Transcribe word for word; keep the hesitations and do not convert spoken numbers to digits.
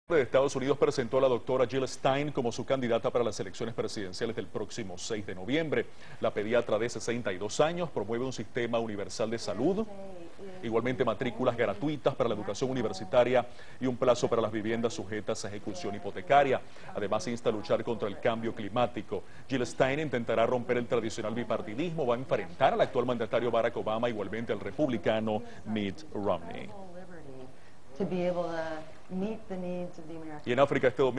de Estados Unidos presentó a la doctora Jill Stein como su candidata para las elecciones presidenciales del próximo seis de noviembre. La pediatra de sesenta y dos años promueve un sistema universal de salud, igualmente matrículas gratuitas para la educación universitaria y un plazo para las viviendas sujetas a ejecución hipotecaria. Además, insta a luchar contra el cambio climático. Jill Stein intentará romper el tradicional bipartidismo, va a enfrentar al actual mandatario Barack Obama, igualmente al republicano Mitt Romney. Y en África este domingo